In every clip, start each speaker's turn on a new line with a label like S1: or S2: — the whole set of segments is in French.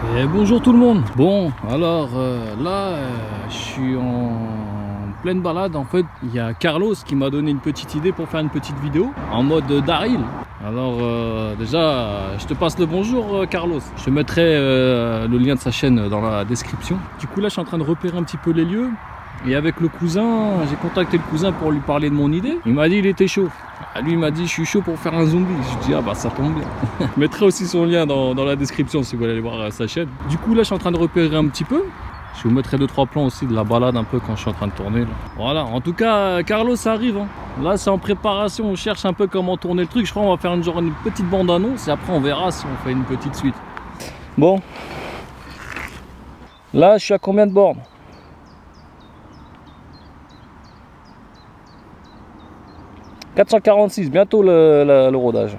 S1: Et bonjour tout le monde. Bon, alors là, je suis en pleine balade. En fait, il y a Carlos qui m'a donné une petite idée pour faire une petite vidéo en mode Daryl. Alors déjà, je te passe le bonjour Carlos. Je te mettrai le lien de sa chaîne dans la description. Du coup là, je suis en train de repérer un petit peu les lieux. Et avec le cousin, j'ai contacté le cousin pour lui parler de mon idée. Il m'a dit il était chaud. Lui il m'a dit je suis chaud pour faire un zombie. Je dis ah bah ça tombe bien. Je mettrai aussi son lien dans la description si vous voulez aller voir sa chaîne. Du coup là je suis en train de repérer un petit peu. Je vous mettrai 2-3 plans aussi de la balade un peu quand je suis en train de tourner là. Voilà, en tout cas Carlos ça arrive hein. Là c'est en préparation, on cherche un peu comment tourner le truc. Je crois qu'on va faire une petite bande annonce et après on verra si on fait une petite suite. Bon. Là je suis à combien de bornes? 446, bientôt le rodage.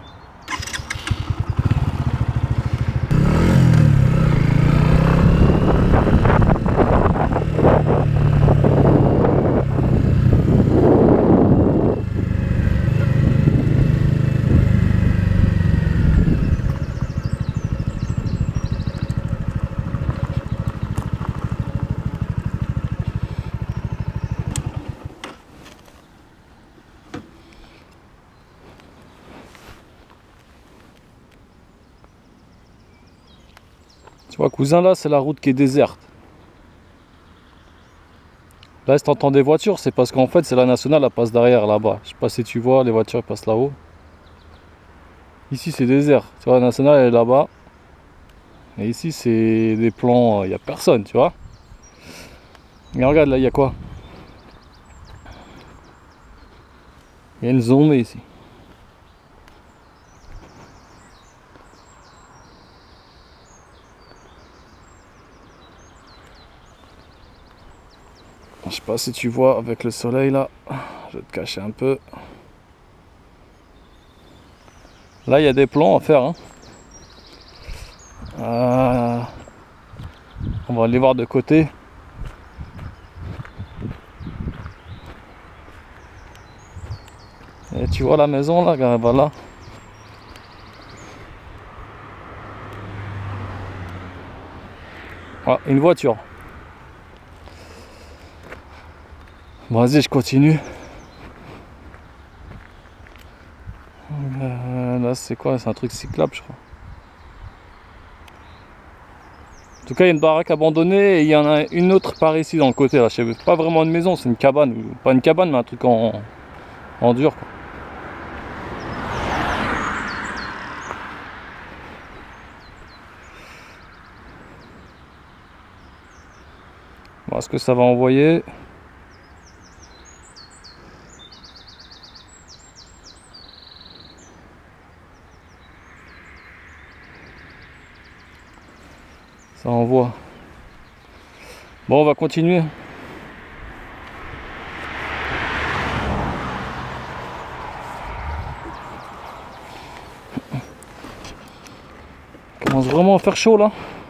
S1: Tu vois, cousin, là, c'est la route qui est déserte. Là, si tu entends des voitures, c'est parce qu'en fait, c'est la nationale, elle passe derrière, là-bas. Je sais pas si tu vois, les voitures elles passent là-haut. Ici, c'est désert. Tu vois, la nationale, elle est là-bas. Et ici, c'est des plans, il n'y a personne, tu vois. Mais regarde, là, il y a quoi? Il y a une zombie ici. Je sais pas si tu vois avec le soleil là, je vais te cacher un peu. Là il y a des plans à faire hein. On va aller voir de côté. Et tu vois la maison là, voilà. Ah, une voiture. Bon, vas-y, je continue. Là, c'est quoi? C'est un truc cyclable, je crois. En tout cas, il y a une baraque abandonnée et il y en a une autre par ici dans le côté. Là, je sais pas vraiment une maison, c'est une cabane. Pas une cabane, mais un truc en dur, quoi. Bon, est-ce que ça va envoyer? Ça envoie. Bon, on va continuer. Il commence vraiment à faire chaud là.